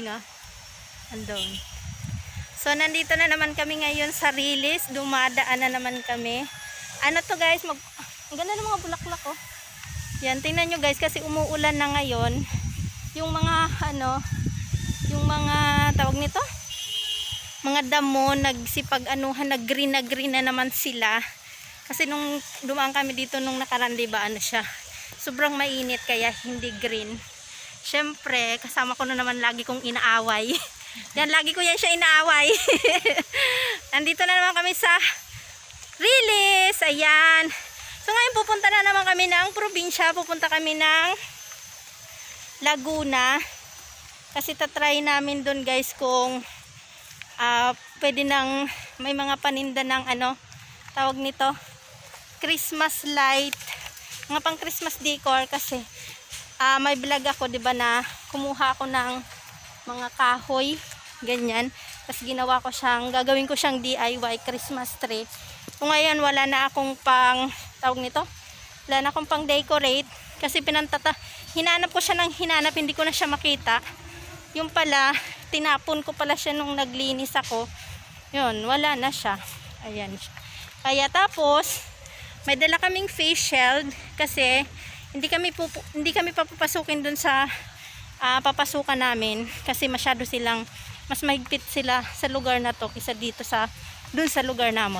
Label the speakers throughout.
Speaker 1: oh. Andun. So, nandito na naman kami ngayon sa Rilis. Dumadaan na naman kami. Ano to guys, ang ganda ng mga bulaklak oh. Yan, tingnan nyo guys, kasi umuulan na ngayon. Yung mga, yung mga, tawag nito? Mga damo, nagsipag-anuhan, nag-green na naman sila. Kasi nung dumaan kami dito nung nakaraan, diba, siya? Sobrang mainit, kaya hindi green. Syempre, kasama ko na naman lagi kong inaaway. Yan, lagi ko yan siya inaaway. Nandito na naman kami sa Rilis. Ayan. So ngayon pupunta na naman kami ng probinsya. Pupunta kami ng Laguna. Kasi tatry namin doon guys kung pwede nang may mga paninda ng tawag nito, Christmas light. Mga pang Christmas decor kasi may vlog ako, 'di ba, na kumuha ako ng mga kahoy, ganyan. Tapos ginawa ko gagawin ko siyang DIY Christmas tree. Kung ngayon wala na akong pang, tawag nito, wala na akong pang decorate. Kasi hinanap ko siya ng hinanap, hindi ko na siya makita. Yung pala, tinapon ko pala siya nung naglinis ako. Yun, wala na siya. Ayan siya. Kaya tapos, may dala kaming face shield kasi hindi kami papapasukin dun sa papasukan namin kasi masyado silang mas mahigpit sila sa lugar na to kaysa dito dun sa lugar namin.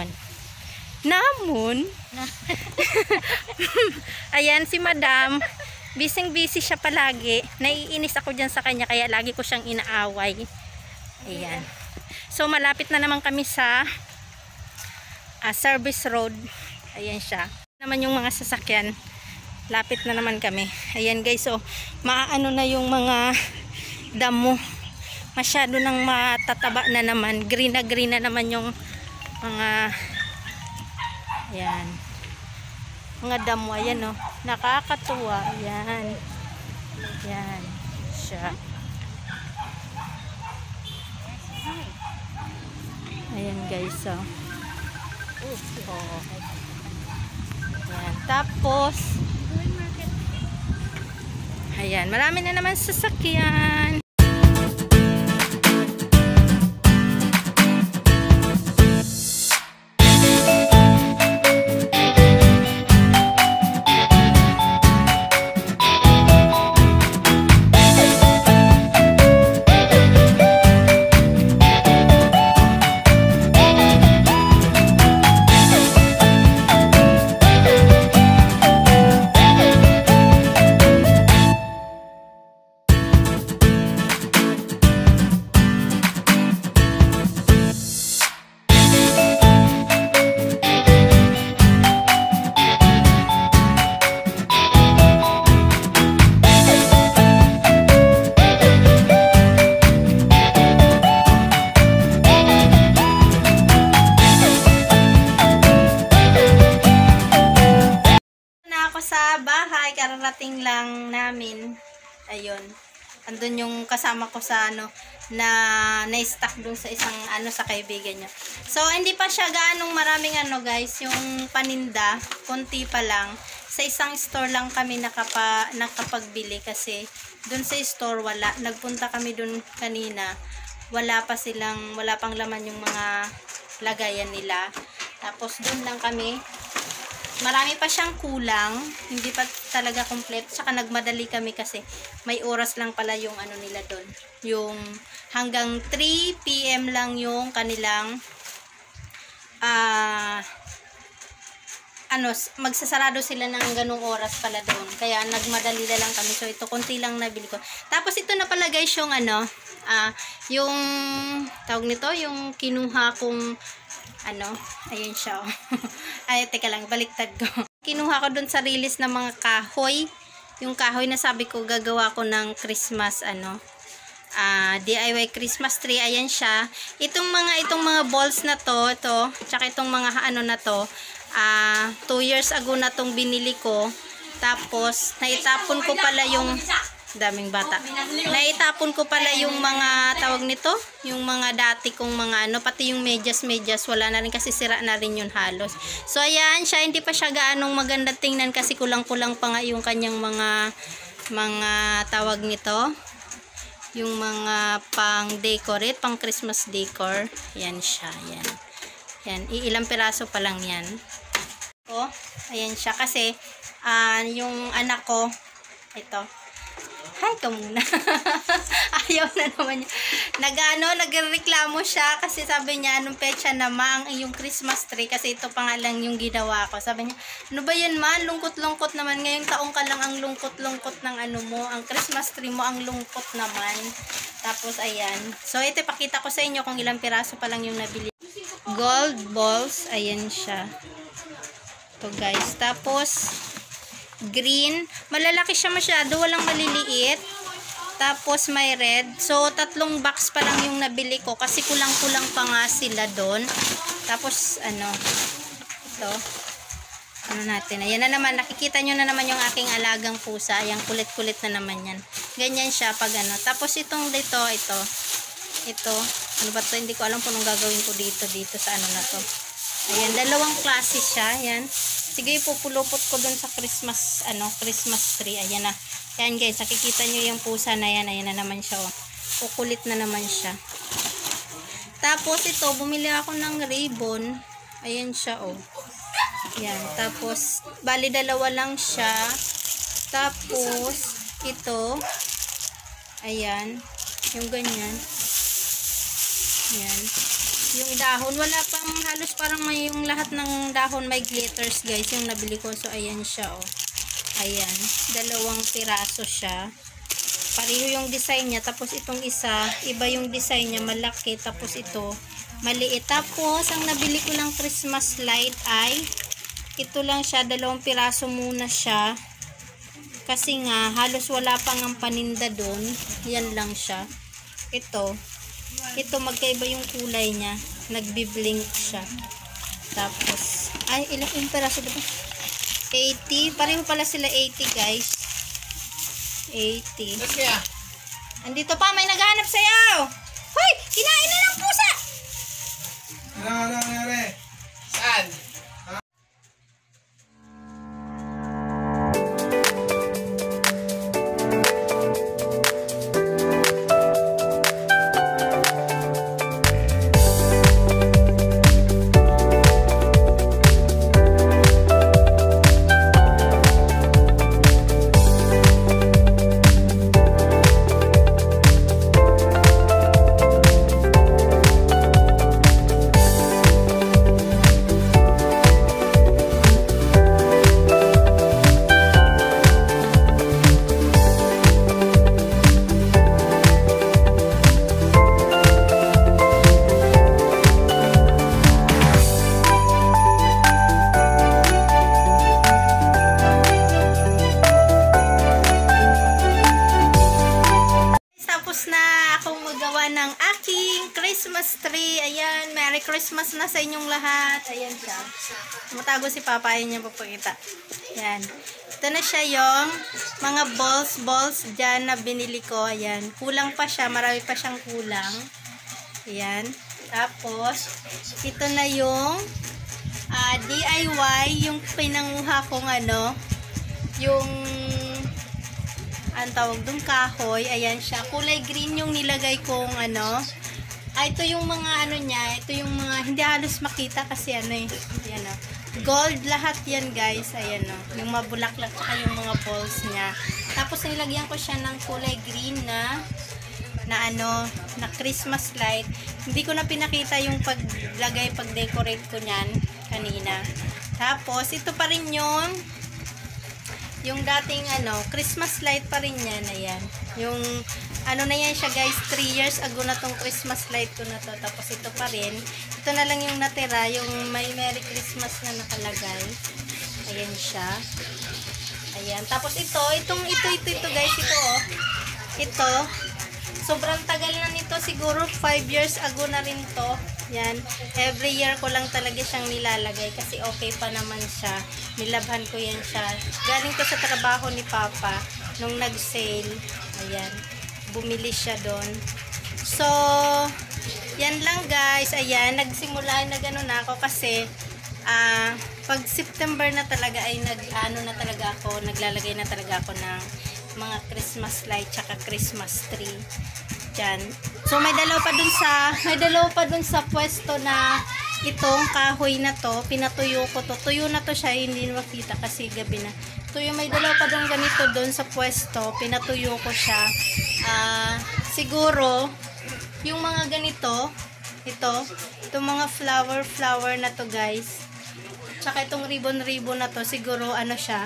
Speaker 1: Ayan si Madam, busy siya palagi. Naiinis ako dyan sa kanya kaya lagi ko siyang inaaway. Ayan. So malapit na naman kami sa service road. Ayan siya. Naman yung mga sasakyan. Lapit na naman kami. Ayan guys, so maano na yung mga damo. Masyado nang matataba na naman. Green na naman yung mga ayan. Mga damo, ayan oh. Nakakatuwa. Ayan. Ayan siya. Ayan guys, oh. Ayan. Tapos ayan, marami na naman sasakyan. Sa bahay, kararating lang namin. Ayun. Andun yung kasama ko sa na-stuck dun sa isang sa kaibigan niya. So, hindi pa siya gaanong maraming guys, yung paninda, konti pa lang. Sa isang store lang kami nakapagbili kasi dun sa store wala. Nagpunta kami dun kanina. Wala pang laman yung mga lagayan nila. Tapos dun lang kami. Marami pa siyang kulang, hindi pa talaga complete. Saka nagmadali kami kasi may oras lang pala yung nila doon. Yung hanggang 3 PM lang yung kanilang magsasarado sila ng ganung oras pala doon. Kaya nagmadali na lang kami. So ito konti lang nabili ko. Tapos ito na pala guys yung yung tawag nito, yung kinuha kong ayun siya. Ay, teka lang, baliktad ko. Kinuha ko dun sa Rilis ng mga kahoy. Yung kahoy na sabi ko, gagawa ko ng Christmas, DIY Christmas tree. Ayan siya. Itong mga balls na to, tsaka itong mga na to, 2 years ago na tong binili ko. Tapos, naitapon ko pala yung daming bata. Naitapon ko pala yung mga tawag nito, yung mga dati kong mga pati yung medyas, wala na rin kasi sira na rin yun halos. So ayan siya, hindi pa siya gaanong maganda tingnan kasi kulang-kulang pa nga yung kanyang mga tawag nito, yung mga pang decorate, pang Christmas decor. Yan siya, yan. Yan, ilang piraso pa lang yan. Oh, ayan siya kasi yung anak ko, ito. Hi ka muna. Ayaw na naman niya. Nagreklamo siya kasi sabi niya, anong petsa na ma ang iyong Christmas tree kasi ito pa nga lang yung ginawa ko. Sabi niya, ano ba yan ma? Lungkot-lungkot naman. Ngayong taong ka lang ang lungkot-lungkot ng ano mo. Ang Christmas tree mo ang lungkot naman. Tapos ayan. So ito ipakita ko sa inyo kung ilang piraso pa lang yung nabili. Gold balls. Ayan siya. Ito guys. Tapos green, malalaki siya masyado, walang maliliit. Tapos may red. So 3 box pa lang yung nabili ko kasi kulang-kulang pa nga sila doon. Tapos ano, ito. Ano natin? Ayan na naman, nakikita nyo na naman yung aking alagang pusa. Ayan, kulit-kulit na naman yan. Ganyan siya pag ano. Tapos itong dito, ito. Ano ba to? Hindi ko alam kung anong gagawin ko dito sa ano na to. Ayan, 2 klase siya. Ayan. Sige, ipupulupot ko dun sa Christmas tree. Ayan na. Ayan guys, nakikita nyo yung pusa na yan. Ayan na naman siya. Oh. Kukulit na naman siya. Tapos ito, bumili ako ng ribbon. Ayan siya, oh. Ayan. Tapos, bali 2 lang siya. Tapos, ito. Ayan. Yung ganyan. Ayan. Yung dahon, wala pang halos parang may yung lahat ng dahon may glitters guys yung nabili ko. So ayan siya, oh. Ayan, 2 piraso siya. Pareho yung design niya. Tapos itong isa, iba yung design niya, malaki. Tapos ito, maliit. Tapos ang nabili ko ng Christmas light ay ito lang siya, 2 piraso muna siya. Kasi nga halos wala pang ang paninda doon. Yan lang siya. Ito magkaiba yung kulay niya. Nagbi-blink siya. Tapos, ay, ilang peraso ba ito? 80. Pareho pala sila 80, guys. 80. Andito pa, may naghahanap sa'yo. Hoy! Kinain na ng pusa!
Speaker 2: Ano? Saan?
Speaker 1: ng aking Christmas tree. Ayan, Merry Christmas na sa inyong lahat. Ayan siya. Tumatago si Papa, ayun niya papakita. Ayan. Ito na siya yung mga balls dyan na binili ko. Ayan. Kulang pa siya. Marami pa siyang kulang. Ayan. Tapos, ito na yung DIY, yung pinanguha kong yung ang tawag dun, kahoy. Ayan siya. Kulay green yung nilagay kong ito yung mga niya. Ito yung mga, hindi halos makita kasi ayan gold lahat yan guys. Ayan yung mabulaklak saka yung mga balls niya. Tapos nilagyan ko siya ng kulay green na Christmas light. Hindi ko na pinakita yung paglagay, pag-decorate ko niyan kanina. Tapos ito pa rin yung dating Christmas light pa rin yan. Ayan. Yung na yan siya guys, 3 years ago na tong Christmas light ko na to. Tapos ito pa rin. Ito na lang yung natira, yung may Merry Christmas na nakalagay. Ayan siya. Ayan. Tapos ito guys, ito sobrang tagal na nito, siguro 5 years ago na rin to. Yan, every year ko lang talaga siyang nilalagay kasi okay pa naman siya. Nilabhan ko yan siya. Galing ko sa trabaho ni Papa nung nag-sale. Ayan, bumili siya doon. So, yan lang guys. Ayan, nagsimula na ako kasi pag September na talaga ay naglalagay na talaga ako ng mga Christmas light tsaka Christmas tree dyan. So may dalaw pa dun sa pwesto na itong kahoy na to, pinatuyo ko to. Tuyo na to siya, hindi makita kasi gabi na. Tuyo, may dalaw pa dun ganito dun sa pwesto, pinatuyo ko siya. Siguro yung mga ganito, itong mga flower na to guys, tsaka itong ribbon na to, siguro ano siya,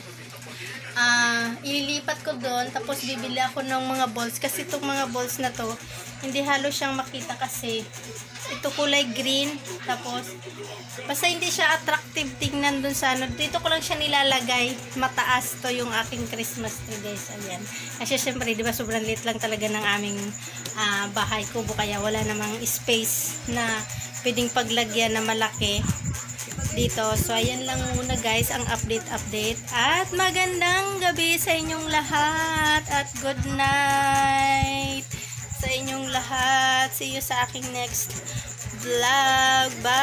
Speaker 1: ililipat ko doon, tapos bibili ako ng mga balls, kasi itong mga balls na to, hindi halos siyang makita kasi ito kulay green, tapos basta hindi siya attractive tingnan dun sa ano. Dito ko lang siya nilalagay, mataas to yung aking Christmas tree guys, ayan. Kasi syempre diba sobrang liit lang talaga ng aming bahay kubo, kaya wala namang space na pwedeng paglagyan na malaki dito. So ayan lang muna guys ang update, at magandang gabi sa inyong lahat, at good night sa inyong lahat. See you sa aking next vlog. Bye!